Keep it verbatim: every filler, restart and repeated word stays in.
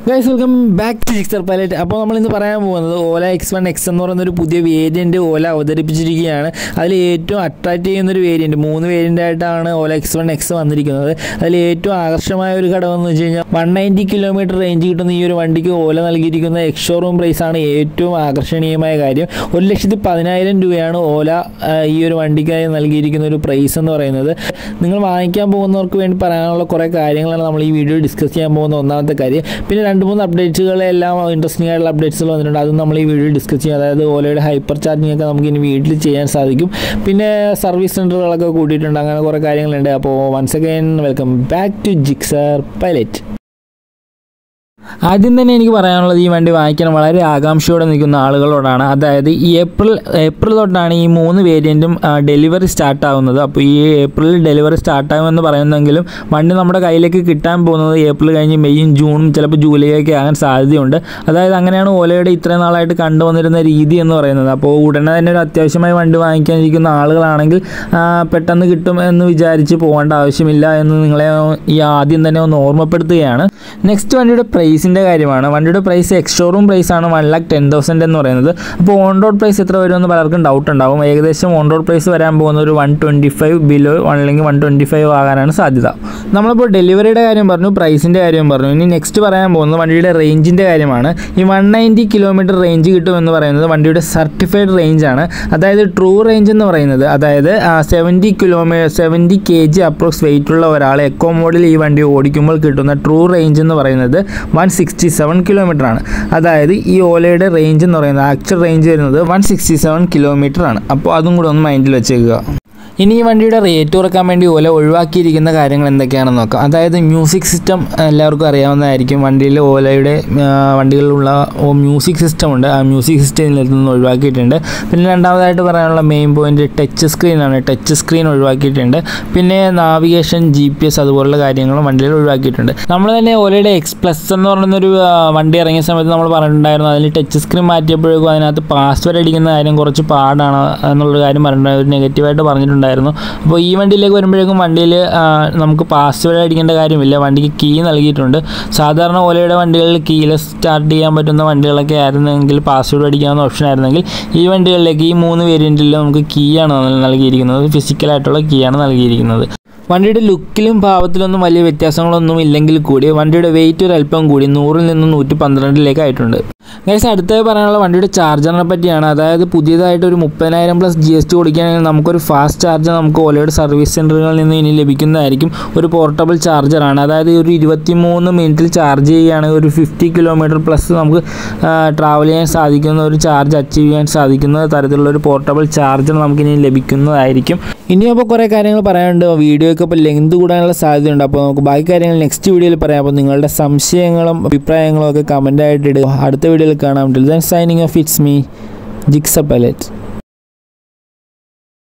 Guys welcome back to Gixxer Pilot. അപ്പോൾ നമ്മളിന്ന് പറയാൻ പോകുന്നത് ഓല എക്സ് വൺ എക്സ് എന്ന് പറയുന്നൊരു പുതിയ വേരിയൻറ്റ് ഓല അവതരിപ്പിച്ചിരിക്കുകയാണ്. അതിൽ ഏറ്റവും അട്രാക്റ്റ് ചെയ്യുന്നൊരു വേരിയൻറ്റ്, മൂന്ന് വേരിയൻ്റ് ആയിട്ടാണ് ഓല എക്സ് വൺ എക്സ് വന്നിരിക്കുന്നത്. അതിൽ ഏറ്റവും ആകർഷമായ ഒരു ഘടകം എന്ന് വെച്ച് കഴിഞ്ഞാൽ വൺ നയൻറ്റി കിലോമീറ്റർ റേഞ്ച് കിട്ടുന്ന ഈ ഒരു വണ്ടിക്ക് ഓല നൽകിയിരിക്കുന്ന എക്സ് ഷോറൂം പ്രൈസാണ് ഏറ്റവും ആകർഷണീയമായ കാര്യം. ഒരു ലക്ഷത്തി പതിനായിരം രൂപയാണ് ഓല ഈ ഒരു വണ്ടിക്കായി നൽകിയിരിക്കുന്ന ഒരു പ്രൈസ് എന്ന് പറയുന്നത്. നിങ്ങൾ വാങ്ങിക്കാൻ പോകുന്നവർക്ക് വേണ്ടി പറയാനുള്ള കുറേ കാര്യങ്ങളാണ് നമ്മൾ ഈ വീഡിയോ ഡിസ്കസ് ചെയ്യാൻ പോകുന്ന ഒന്നാമത്തെ കാര്യം. പിന്നെ രണ്ട് മൂന്ന് അപ്ഡേറ്റ്സുകളെല്ലാം ഇൻട്രസ്റ്റിംഗ് ആയിട്ടുള്ള അപ്ഡേറ്റ്സുകൾ വന്നിട്ടുണ്ട്, അതും നമ്മൾ ഈ വീഡിയോ ഡിസ്കസ് ചെയ്യും. അതായത് ഓലയുടെ ഹൈപ്പർ ചാർജിങ് ഒക്കെ നമുക്ക് ഇനി വീട്ടിൽ ചെയ്യാൻ സാധിക്കും. പിന്നെ സർവീസ് സെൻ്ററുകളൊക്കെ കൂട്ടിയിട്ടുണ്ട്, അങ്ങനെ കുറേ കാര്യങ്ങളുണ്ട്. അപ്പോൾ once again welcome back to Gixxer Pilot. ആദ്യം തന്നെ എനിക്ക് പറയാനുള്ളത്, ഈ വണ്ടി വാങ്ങിക്കാൻ വളരെ ആകാംക്ഷയോടെ നിൽക്കുന്ന ആളുകളോടാണ്. അതായത് ഈ ഏപ്രിൽ ഏപ്രിൽ തൊട്ടാണ് ഈ മൂന്ന് വേരിയൻറ്റും ഡെലിവറി സ്റ്റാർട്ടാകുന്നത്. അപ്പോൾ ഈ ഏപ്രിലിൽ ഡെലിവറി സ്റ്റാർട്ടാകുമെന്ന് പറയുന്നെങ്കിലും വണ്ടി നമ്മുടെ കയ്യിലേക്ക് കിട്ടാൻ പോകുന്നത് ഏപ്രിൽ കഴിഞ്ഞ് മെയ്യും ജൂണും ചിലപ്പോൾ ജൂലൈയൊക്കെ ആകാൻ സാധ്യതയുണ്ട്. അതായത് അങ്ങനെയാണ് ഓലയുടെ ഇത്രയും നാളായിട്ട് കണ്ടുവന്നിരുന്ന രീതി എന്ന് പറയുന്നത്. അപ്പോൾ ഉടനെ തന്നെ ഒരു അത്യാവശ്യമായി വണ്ടി വാങ്ങിക്കാനിരിക്കുന്ന ആളുകളാണെങ്കിൽ പെട്ടെന്ന് കിട്ടും എന്ന് വിചാരിച്ച് പോകേണ്ട ആവശ്യമില്ല എന്ന് നിങ്ങളെ ഈ ആദ്യം തന്നെ ഒന്ന് ഓർമ്മപ്പെടുത്തുകയാണ്. നെക്സ്റ്റ് വണ്ടിയുടെ പ്രൈസിൻ്റെ കാര്യമാണ്. വണ്ടിയുടെ പ്രൈസ് എക്സ് ഷോറൂം പ്രൈസാണ് വൺ ലാക്ക് ടെൻ തൗസൻഡ് എന്ന് പറയുന്നത്. അപ്പോൾ ഓൺ റോഡ് പ്രൈസ് എത്ര വരുമെന്ന് പലർക്കും ഡൗട്ട് ഉണ്ടാവും. ഏകദേശം ഓൺ റോഡ് പ്രൈസ് വരാൻ പോകുന്ന ഒരു വൺ ട്വൻറ്റി ഫൈവ് ബിലോ അല്ലെങ്കിൽ വൺ ട്വൻറ്റി ഫൈവ് ആകാനാണ് സാധ്യത. നമ്മളിപ്പോൾ ഡെലിവറിയുടെ കാര്യം പറഞ്ഞു, പ്രൈസിൻ്റെ കാര്യം പറഞ്ഞു. ഇനി നെക്സ്റ്റ് പറയാൻ പോകുന്നത് വണ്ടിയുടെ റേഞ്ചിൻ്റെ കാര്യമാണ്. ഈ വൺ നയൻറ്റി കിലോമീറ്റർ റേഞ്ച് കിട്ടുമെന്ന് പറയുന്നത് വണ്ടിയുടെ സർട്ടിഫൈഡ് റേഞ്ചാണ്. അതായത് ട്രൂ റേഞ്ച് എന്ന് പറയുന്നത്, അതായത് seventy kilometre seventy K G approx weight ഉള്ള ഒരാൾ എക്കോ മോഡിൽ ഈ വണ്ടി ഓടിക്കുമ്പോൾ കിട്ടുന്ന ട്രൂ റേഞ്ച് എന്ന് പറയുന്നത് വൺ സിക്സ്റ്റി സെവൻ കിലോമീറ്റർ ആണ്. അതായത് ഈ ഓലയുടെ റേഞ്ച് എന്ന് പറയുന്നത് ആക്ച്വൽ റേഞ്ച് വരുന്നത് വൺ സിക്സ്റ്റി സെവൻ കിലോമീറ്റർ ആണ്. അപ്പോൾ അതും കൂടെ ഒന്ന് മൈൻഡിൽ വെച്ചേക്കുക. ഇനി ഈ വണ്ടിയുടെ റേറ്റ് കുറക്കാൻ വേണ്ടി ഓല ഒഴിവാക്കിയിരിക്കുന്ന കാര്യങ്ങൾ എന്തൊക്കെയാണെന്ന് നോക്കാം. അതായത് മ്യൂസിക് സിസ്റ്റം എല്ലാവർക്കും അറിയാവുന്നതായിരിക്കും. വണ്ടിയിൽ ഓലയുടെ വണ്ടികളിലുള്ള മ്യൂസിക് സിസ്റ്റം ഉണ്ട്, ആ മ്യൂസിക് സിസ്റ്റത്തിൽ നിന്ന് ഒഴിവാക്കിയിട്ടുണ്ട്. പിന്നെ രണ്ടാമതായിട്ട് പറയാനുള്ള മെയിൻ പോയിന്റ് ടച്ച് സ്ക്രീനാണ്. ടച്ച് സ്ക്രീൻ ഒഴിവാക്കിയിട്ടുണ്ട്. പിന്നെ നാവിഗേഷൻ, ജി പി എസ് അതുപോലുള്ള കാര്യങ്ങളും വണ്ടിയിൽ ഒഴിവാക്കിയിട്ടുണ്ട്. നമ്മൾ തന്നെ ഓലയുടെ എക്സ് പ്ലസ് എന്ന് പറയുന്നൊരു വണ്ടി ഇറങ്ങിയ സമയത്ത് നമ്മൾ പറഞ്ഞിട്ടുണ്ടായിരുന്നു, അതിൽ ടച്ച് സ്ക്രീൻ മാറ്റിയപ്പോഴേക്കും അതിനകത്ത് പാസ്വേഡ് അടിക്കുന്ന കാര്യം കുറച്ച് പാടാണ് എന്നുള്ളൊരു കാര്യം പറഞ്ഞിട്ടുണ്ടായിരുന്നു, ഒരു നെഗറ്റീവായിട്ട് പറഞ്ഞിട്ടുണ്ട്. അപ്പോൾ ഈ വണ്ടിയിലേക്ക് വരുമ്പോഴേക്കും വണ്ടിയിൽ നമുക്ക് പാസ്വേഡ് അടിക്കേണ്ട കാര്യമില്ല, വണ്ടിക്ക് കീ നൽകിയിട്ടുണ്ട്. സാധാരണ ഓലയുടെ വണ്ടികളിൽ കീലെസ് സ്റ്റാർട്ട് ചെയ്യാൻ പറ്റുന്ന വണ്ടികളൊക്കെ ആയിരുന്നെങ്കിൽ പാസ്വേഡ് അടിക്കാവുന്ന ഓപ്ഷൻ ആയിരുന്നെങ്കിൽ ഈ വണ്ടികളിലേക്ക് ഈ മൂന്ന് വേരിയൻറ്റിലും നമുക്ക് കീ ആണ് നൽകിയിരിക്കുന്നത്, ഫിസിക്കലായിട്ടുള്ള കീ ആണ് നൽകിയിരിക്കുന്നത്. വണ്ടിയുടെ ലുക്കിലും ഭാവത്തിലൊന്നും വലിയ വ്യത്യാസങ്ങളൊന്നും ഇല്ലെങ്കിൽ കൂടി വണ്ടിയുടെ വെയിറ്റ് ഒരു അല്പം കൂടി നൂറിൽ നിന്ന് നൂറ്റി പന്ത്രണ്ടിലേക്ക് ആയിട്ടുണ്ട്. ഗൈസ്, അടുത്തായി പറയാനുള്ള വണ്ടിയുടെ ചാർജറിനെ പറ്റിയാണ്. അതായത് പുതിയതായിട്ട് ഒരു മുപ്പതിനായിരം പ്ലസ് ജി എസ് ടി കൊടുക്കുകയാണെങ്കിൽ നമുക്കൊരു ഫാസ്റ്റ് ചാർജർ നമുക്ക് ഓലയുടെ സർവീസ് സെൻ്ററുകളിൽ നിന്ന് ഇനി ലഭിക്കുന്നതായിരിക്കും. ഒരു പോർട്ടബിൾ ചാർജറാണ്. അതായത് ഒരു ഇരുപത്തി മൂന്ന് മിനിറ്റിൽ ചാർജ് ചെയ്യുകയാണെങ്കിൽ ഒരു ഫിഫ്റ്റി കിലോമീറ്റർ പ്ലസ് നമുക്ക് ട്രാവൽ ചെയ്യാൻ സാധിക്കുന്ന ഒരു ചാർജ് അച്ചീവ് ചെയ്യാൻ സാധിക്കുന്ന തരത്തിലുള്ള ഒരു പോർട്ടബിൾ ചാർജർ നമുക്കിനി ലഭിക്കുന്നതായിരിക്കും. ഇനിയും അപ്പോൾ കുറേ കാര്യങ്ങൾ പറയാനുണ്ട്. വീഡിയോ ഒക്കെ ഇപ്പോൾ ലെങ്ത് കൂടാനുള്ള സാധ്യതയുണ്ട്. അപ്പോൾ നമുക്ക് ബാക്കി കാര്യങ്ങൾ നെക്സ്റ്റ് വീഡിയോയിൽ പറയാം. അപ്പോൾ നിങ്ങളുടെ സംശയങ്ങളും അഭിപ്രായങ്ങളും ഒക്കെ കമൻ്റായിട്ട് ഇടുക. അടുത്ത വീഡിയോയിൽ കാണാം. Till then signing off, it's me Gixxer pilot.